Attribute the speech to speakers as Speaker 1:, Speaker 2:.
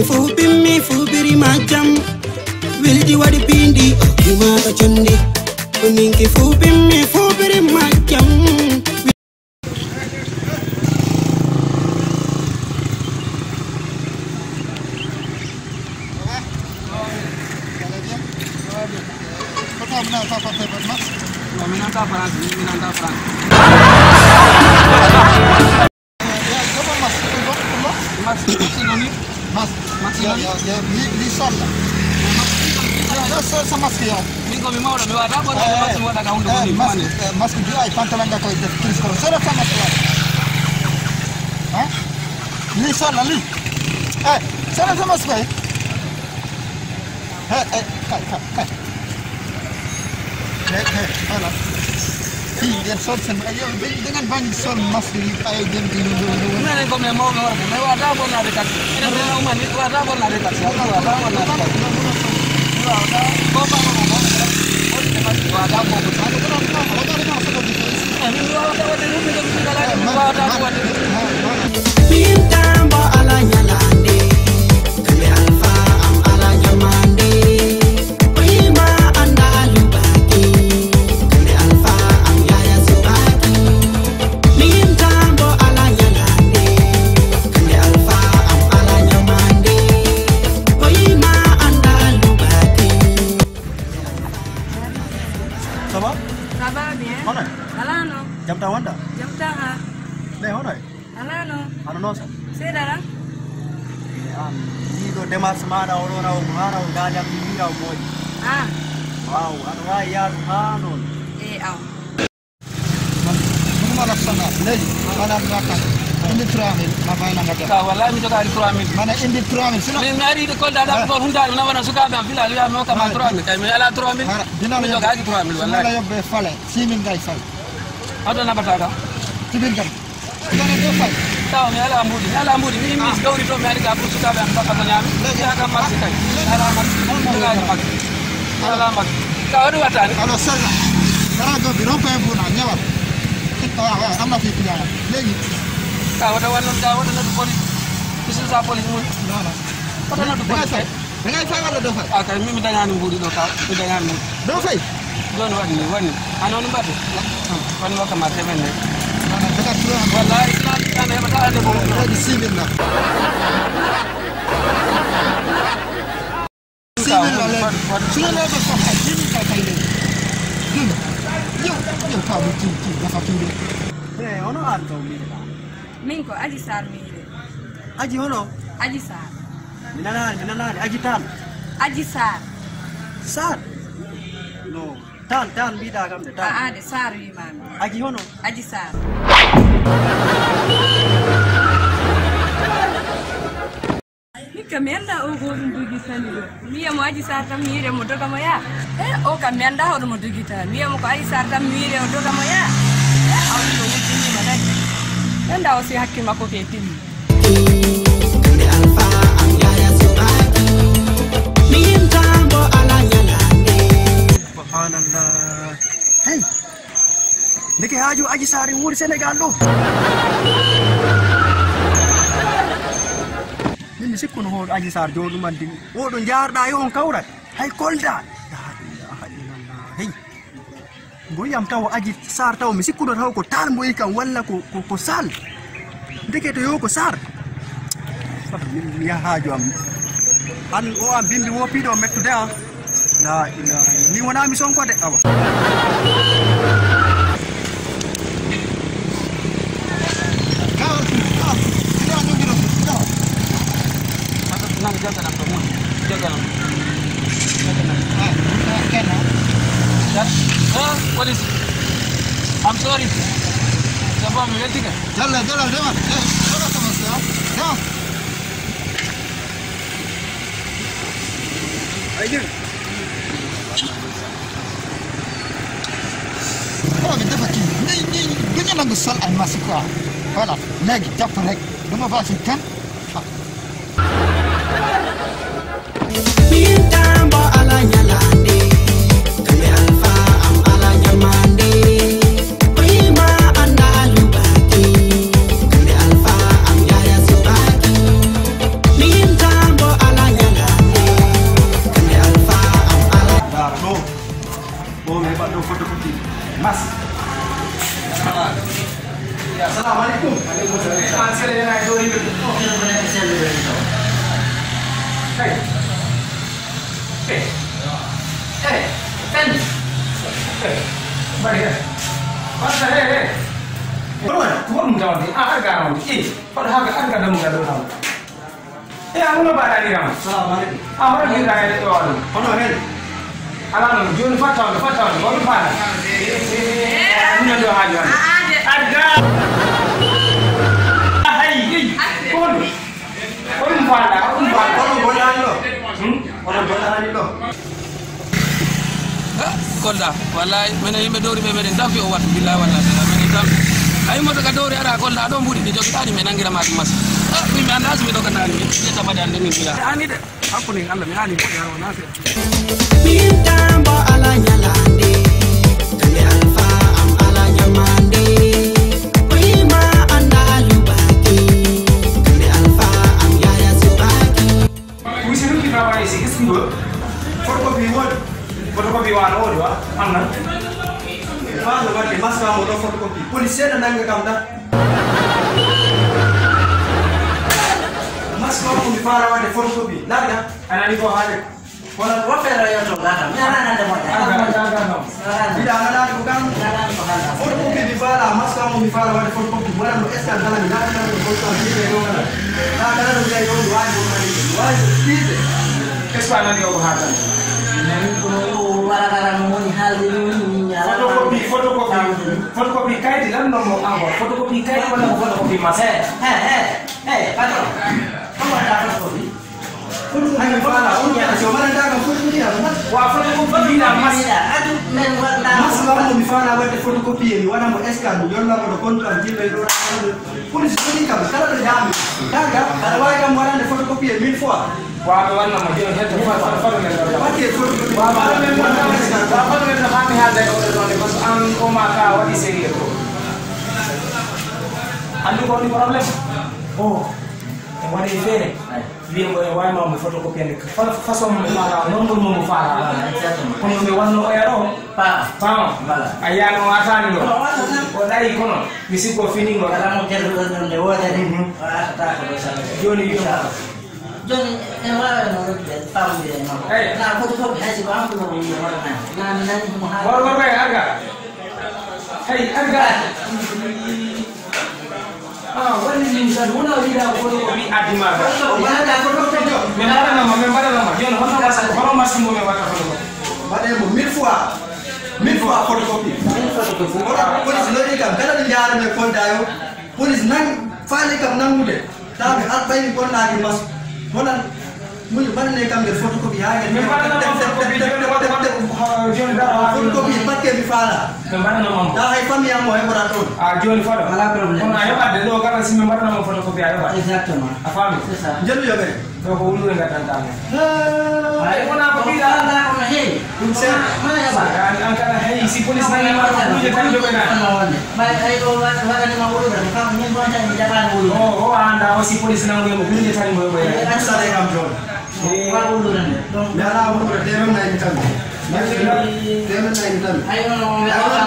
Speaker 1: mi fubiri majam wildi wadi pindi okima ka chondi ninki mi fubiri majam.
Speaker 2: Minanta Franz. Mas, ya, di sana. Ya, sama sekali. Minggu mau udah dua tahun, mas semua dah kaum dulu. Mas juga pantalan dah kau terus kalau saya sama sekali. Hah? Di sana li. Sana sama sekali. Kai. Hala. Dia sol sen ayo dengan banyak sol mas di ayo jam dulu. Mana kau mau ada pun ada dekat. Ini rumah itu ada pun ada dekat. Siapa ada pun ada dekat. Ada. Kau mau ada mau besar.
Speaker 1: Pintambo alanya lande, kale alfa am alanya mande. Prima anda alubaki, kale alfa am yaya subaki. Pintambo alanya lande, kale alfa am alanya mande. Prima anda alubaki.
Speaker 3: Sama?
Speaker 4: Sabar bien.
Speaker 3: Mana?
Speaker 4: Alano.
Speaker 3: Jam tawan dah?
Speaker 4: Jam tengah.
Speaker 3: Deh, mana?
Speaker 4: Alano.
Speaker 3: Ano nosa?
Speaker 4: Sedara.
Speaker 3: Dito demas semana orang orang ganya pingira boy.
Speaker 4: Ah.
Speaker 3: Wow, ano raya hanon.
Speaker 4: Aw.
Speaker 2: Mana sana? Lagi mana makan? Ini terakhir, apa yang nak
Speaker 5: Ka wallahi mi joga turamin.
Speaker 2: Mana ini terakhir? Sino?
Speaker 5: Min mari de kolda da ko hunda na wana suka da fila ya mo ka ma turamin kay mi ala turamin. Mi joga turamin
Speaker 2: Mana
Speaker 5: wallahi.
Speaker 2: yang berfale? Simin guys fale.
Speaker 5: Ada na bataka.
Speaker 2: Tibin kan? Mana dia fale?
Speaker 5: Taw mi ala ambudi mi mi gawri to mi ari ka fu suka ba ka ka nyami. Ya ka marsi kay. Ala marsi. Ala marsi. Ka wadu watani.
Speaker 2: Kalau sana, karena gue bilang pengen punya nyawa. Kita sama fikirnya. Lagi.
Speaker 5: Ka wada na polis. Bisu sa polis mun.
Speaker 2: Mana?
Speaker 5: Wada na polis.
Speaker 2: Dengan saya kalau doa.
Speaker 5: Aka mi danya nu budi do ka. Mi danya nu.
Speaker 2: Doa.
Speaker 5: Don wani. Anon mbatu. Wani wa ka ma temene.
Speaker 2: Mana dekat tuan.
Speaker 5: Wallahi islam kana ba ta de bo.
Speaker 2: Lagi simin lah. Simin lah lagi. Simin lah besar. Simin kata ini. Yo kau bikin dapat ini.
Speaker 3: Deh, ono anto mira.
Speaker 4: Minko aji sar mire.
Speaker 3: Aji ono.
Speaker 4: Aji sar.
Speaker 3: Minanan, aji tan.
Speaker 4: Aji sar.
Speaker 3: Sar. No, tan bida kam de tan.
Speaker 4: De sar wi mami.
Speaker 3: Aji ono.
Speaker 4: Aji sar. Kamenda o go ndugi tani do miya mo aji sar tam mire mo doga mo ya o kamenda ho mo dugi tan miya mo ko aji sar tam mire o doga mo ya awdi do wujini manai nda o si hakki mako ke timi
Speaker 1: Kale alfa am yaya subaki. Pintambo alanya lande.
Speaker 3: Subhanallah. Hey. Deke haju aji sari wuri Senegal lo. Ni sikku no hod aji sar jodu man din. Wodo jarda yo on kawrat. Hay kolda. La ilaha illallah. Hey. Boyam taw aji sar taw mi sikku do taw ko tan boy kan walla ko sal. Deke to yo ko sar. Ya haju am. An o am bindi wo pido mettu de am. La ilaha ni wona mi sonko de awa.
Speaker 2: Kau kita nunggu dulu.
Speaker 5: Nang jaga nang kamu. Jaga nang.
Speaker 2: Kena.
Speaker 5: Ya. Polis. I'm sorry. Coba mi lihat kan.
Speaker 2: Jalan, jalan. Jalan sama saya. Ya.
Speaker 3: Ayo.
Speaker 2: Kalau kita pakai ni punya nanggu sal ay masuk kau. Kalau lagi dapat lagi. Rumah basi kan?
Speaker 1: Pintambo alanya lande, kale alfa am alanya mande. Prima anda alubaki, kale alfa am yaya subaki. Pintambo
Speaker 3: Assalamualaikum.
Speaker 5: Kolda wallahi mena yimɓe dowri ɓe meɗen dampi o wattu billahi wallahi meɗen dampi ay moto ka dowri ara Kolda ɗo mbuɗi ɗi jogiɗaɗi mi nanguira maki masa mi anda so mi ɗoganani mi ƴetta mbaɗe ande min mbiya ani de hakkude Allah mi ani boɗe haro nafe
Speaker 1: min tambo ala nyalande kande alfa am ala nyamande oyima anda lubaki kande alfa am yaya subaki
Speaker 5: wisiru ki baba isi isngo
Speaker 3: Photocopy won. Photocopy wan odi wa amna. Falo wate maska mo do photocopy. Police na nanga kamda. Maska mo mi fara wate photocopy. Laga anani ko hale. Wala wafera yo to laga. Nyana na mo. Bila ngala ko kan. Photocopy mi fara maska mo mi fara wate photocopy. Wala no eska ngala mi laga na ko ko ni be ngala. Laga na no be yo wa ni wa ni.
Speaker 5: Espa na yo hata. Photocopy kayit lan nomor awal photocopy kayit wala photocopy mas
Speaker 3: Patron kamu ada photocopy hanya fala unya sio mara ndaka photocopy
Speaker 5: wa photocopy na mas
Speaker 3: aduh mas kamu mifana wate photocopy ni wana mo scan yonna mo konto anjibe do polisi ni kama kala jami daga kada wai kamu wana photocopy 1000 fois
Speaker 5: wa wana mo dio heto fa
Speaker 3: pake photocopy
Speaker 5: wa ba me mo na ba me na kami hada ko do bas an ko maka wadi seri ko andu ko ni problem oh wadi fere bien ko wa ma mo photocopy ni façon mo mala nombre mo fara ko mo wanno ero pa ayano atani do o dai kono misi ko fini ngo
Speaker 6: kala mo terdo de wala ni ata ko do sala
Speaker 5: joni yo
Speaker 6: John, wala no rebel family no. Na photocopy hasi ba amko mo ni wala na nani mo ha.
Speaker 5: War kay aga. Hey aga. Wani ni sa wala wila photocopy adima ba.
Speaker 3: Wala photocopy jo
Speaker 5: Membara nama. Yon hono masa hono mas mo me wata photocopy.
Speaker 3: bade mo 1000 fois photocopy. Police lori kam kada ni jaara me ko dayo. Police nan faale kam nangude. Tabe at bayni ko naagi mas. Wala mun ban ne kam der photocopy ha ngel
Speaker 5: Membara nama photocopy joni da
Speaker 3: photocopy pakke mi fala.
Speaker 5: membara nama.
Speaker 3: Da hay fami am mo e boraton.
Speaker 5: Joni fado.
Speaker 6: Wala problem.
Speaker 5: Kono ayo badde do kala si membara nama photocopy ayo ba.
Speaker 6: Exactement.
Speaker 5: Afami.
Speaker 6: C'est ça.
Speaker 3: Jelu yo be.
Speaker 5: Do ko wulu nga tantang.
Speaker 6: Ay ko na ko bila na ko na hey. Mana ya ba?
Speaker 5: Angkara hey si polis na nga ko je kan do na.
Speaker 6: Mai ay ko wala ni mawulo ba ka ni mo ta ni jaban wulo.
Speaker 5: Oh anda si polis na ngo mo kunje tani mo bo ya.
Speaker 3: Kan sare kam jon.
Speaker 6: Wa wulo na.
Speaker 3: Yara mo ko dem na ni tan. Dem na ni tan.
Speaker 6: Ay no no